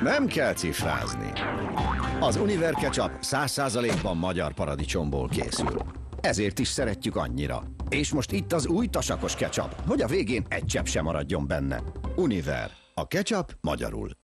Nem kell cifrázni. Az Univer ketchup 100%-ban magyar paradicsomból készül. Ezért is szeretjük annyira. És most itt az új tasakos ketchup, hogy a végén egy csepp sem maradjon benne. Univer. A ketchup magyarul.